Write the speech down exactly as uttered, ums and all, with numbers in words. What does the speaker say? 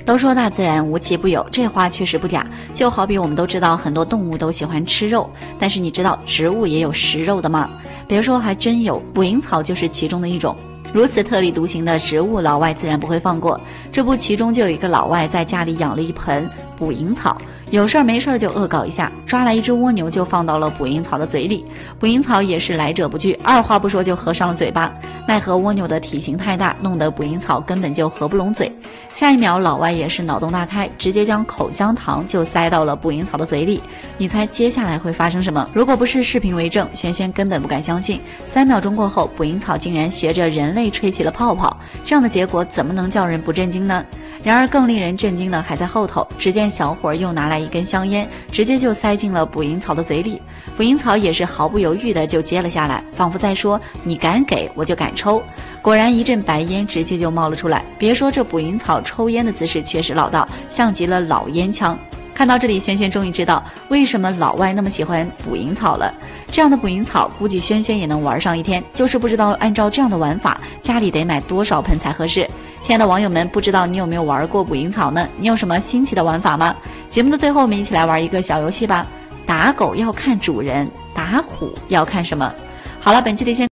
都说大自然无奇不有，这话确实不假。就好比我们都知道很多动物都喜欢吃肉，但是你知道植物也有食肉的吗？别说，还真有，捕蝇草就是其中的一种。如此特立独行的植物，老外自然不会放过。这不，其中就有一个老外在家里养了一盆捕蝇草，有事儿没事儿就恶搞一下，抓来一只蜗牛就放到了捕蝇草的嘴里。捕蝇草也是来者不拒，二话不说就合上了嘴巴。奈何蜗牛的体型太大，弄得捕蝇草根本就合不拢嘴。下一秒，老外也是脑洞大开，直接将口香糖就塞到了捕蝇草的嘴里。你猜接下来会发生什么？如果不是视频为证，轩轩根本不敢相信。三秒钟过后，捕蝇草竟然学着人类吹起了泡泡，这样的结果怎么能叫人不震惊呢？然而更令人震惊的还在后头，只见小伙又拿来一根香烟，直接就塞进了捕蝇草的嘴里。捕蝇草也是毫不犹豫的就接了下来，仿佛在说你敢给我就敢抽。果然一阵白烟直接就冒了出来，别说这捕蝇草抽烟的姿势确实老道，像极了老烟枪。看到这里，轩轩终于知道为什么老外那么喜欢捕蝇草了。这样的捕蝇草估计轩轩也能玩上一天，就是不知道按照这样的玩法，家里得买多少盆才合适。亲爱的网友们，不知道你有没有玩过捕蝇草呢？你有什么新奇的玩法吗？节目的最后，我们一起来玩一个小游戏吧。打狗要看主人，打虎要看什么？好了，本期的轩